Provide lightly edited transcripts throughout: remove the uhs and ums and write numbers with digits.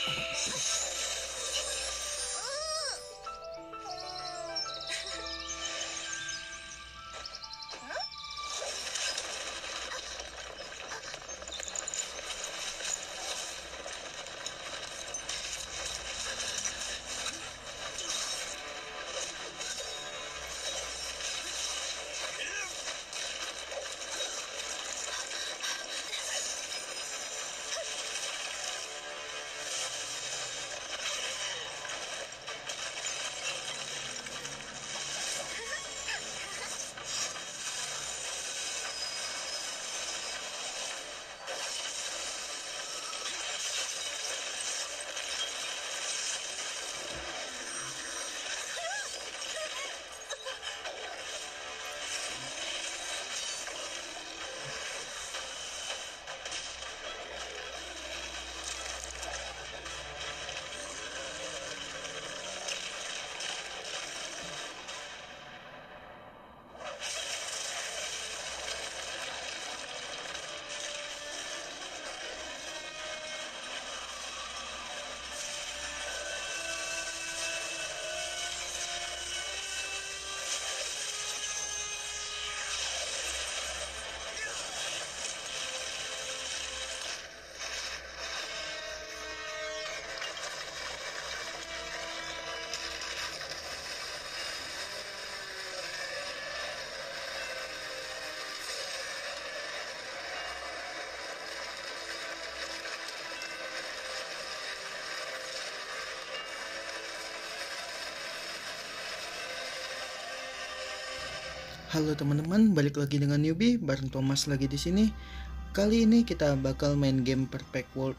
Halo teman-teman, balik lagi dengan Newbie bareng Thomas lagi di sini. Kali ini kita bakal main game Perfect World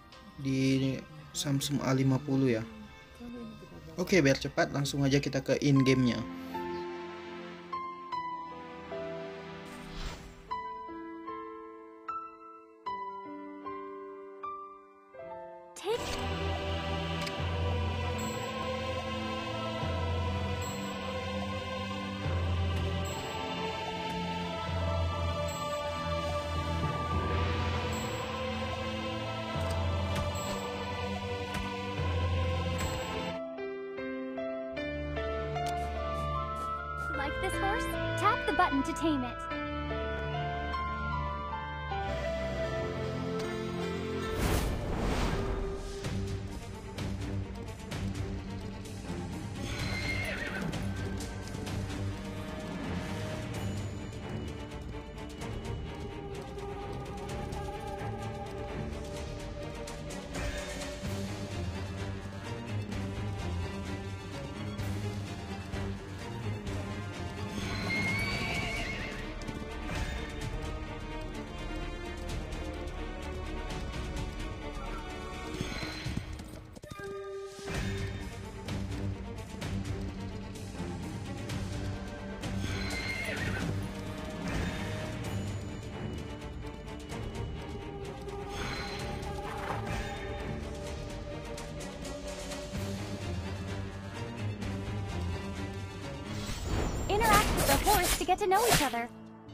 di Samsung A50 ya. Oke, biar cepat langsung aja kita ke in gamenya. Like this horse? Tap the button to tame it. Interact with the horse to get to know each other.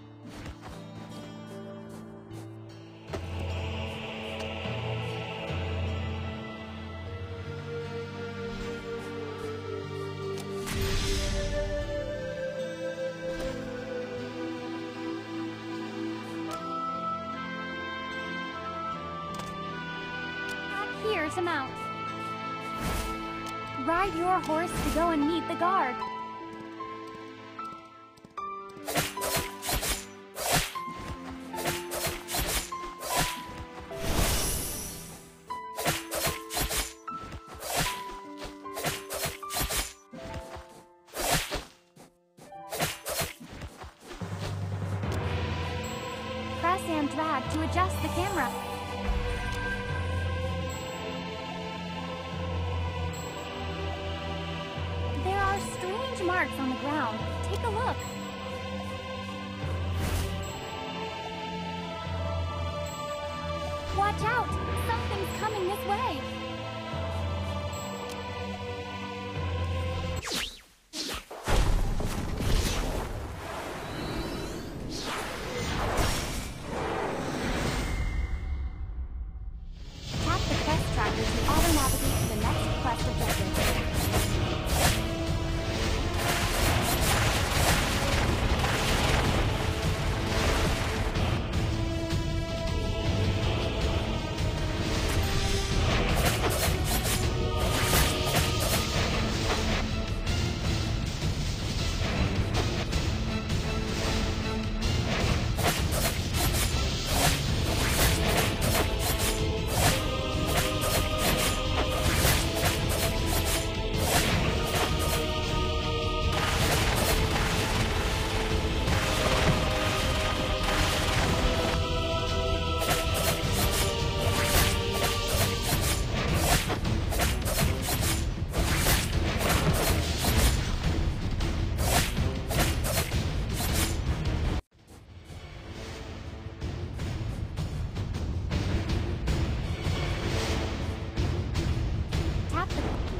Back here to mount. Ride your horse to go and meet the guard. Press and drag to adjust the camera. There are strange marks on the ground. Take a look. Watch out! Something's coming this way. Tap the quest tracker to auto-navigate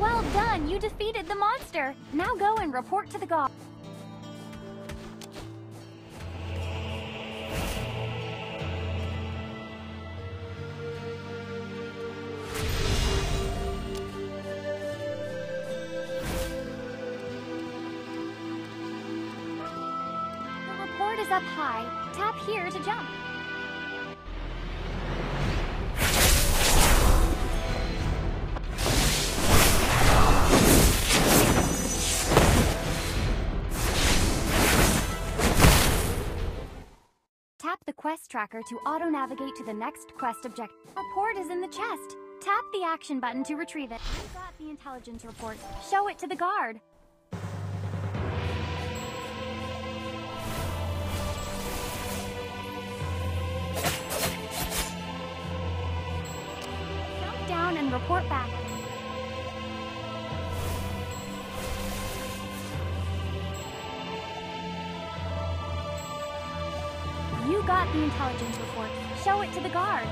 Well done, you defeated the monster. Now go and report to the guard. The report is up high. Tap here to jump. Tap the quest tracker to auto-navigate to the next quest objective. Report is in the chest. Tap the action button to retrieve it. You got the intelligence report. Show it to the guard. Jump down and report back. You got the intelligence report. Show it to the guard.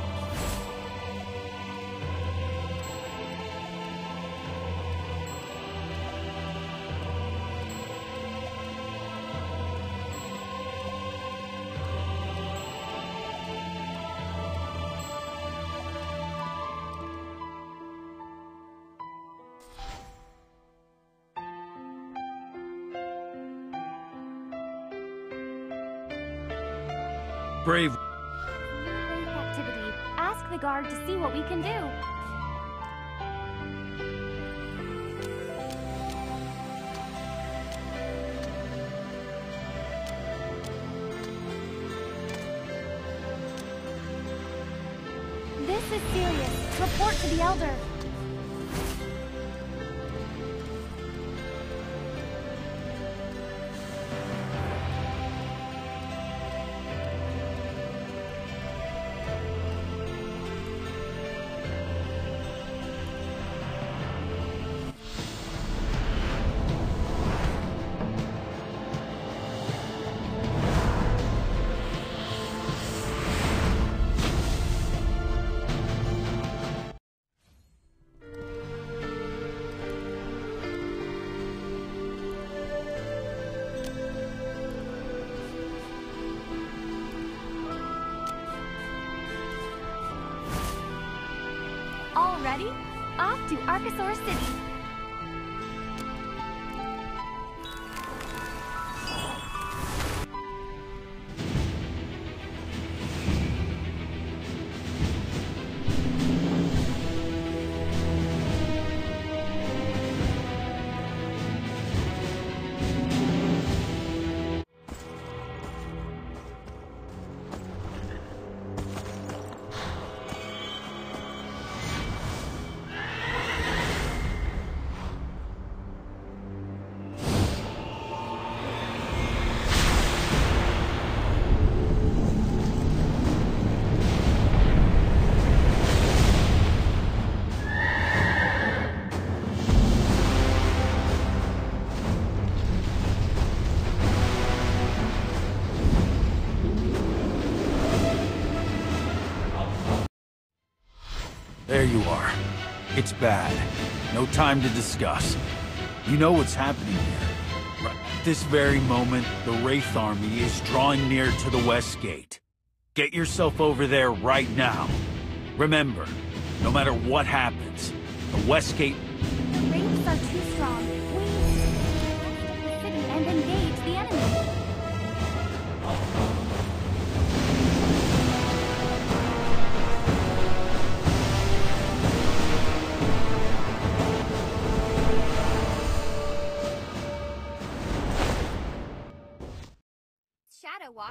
Brave. New wave activity. Ask the guard to see what we can do. This is serious. Report to the elder. All ready? Off to Archosaur City. There you are. It's bad. No time to discuss. You know what's happening here. Right at this very moment, the Wraith Army is drawing near to the West Gate. Get yourself over there right now. Remember, no matter what happens, the West Gate... The Wraiths are too strong. We need to get the city and engage the enemy. Shadow Walk.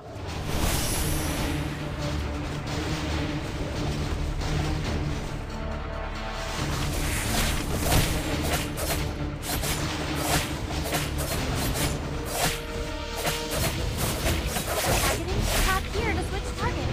Targeting. Tap here to switch targets.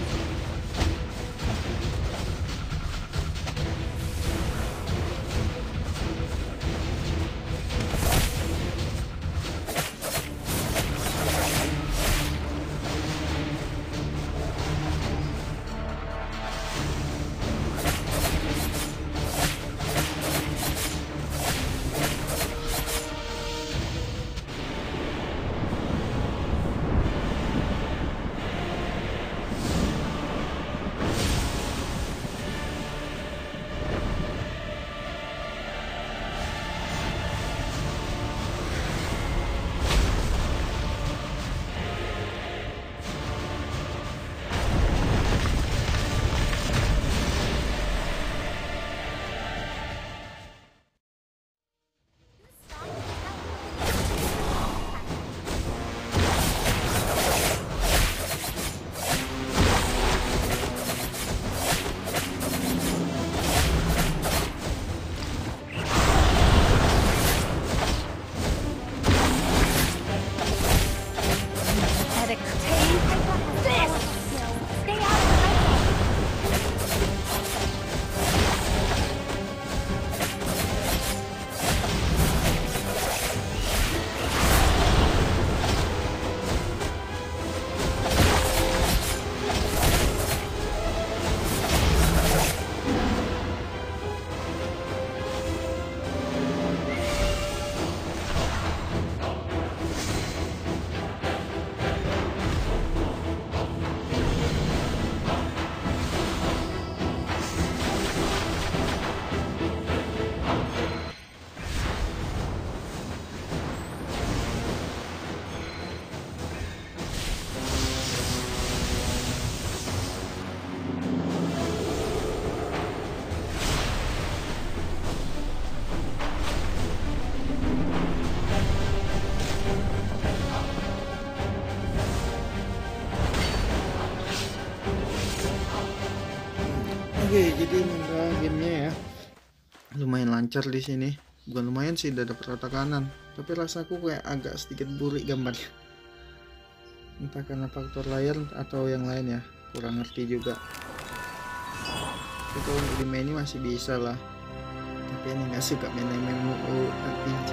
Oke, jadi udah gamenya ya lumayan lancar di sini. Bukan lumayan sih, udah dapet rata kanan, tapi rasaku kayak agak sedikit burik gambarnya, entah karena faktor layar atau yang lain ya, kurang ngerti juga. Tapi kalau untuk di main ini masih bisa lah, tapi ini nggak suka main MMORPG.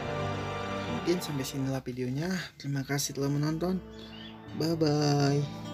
Mungkin sampai sinilah videonya. Terima kasih telah menonton. Bye bye.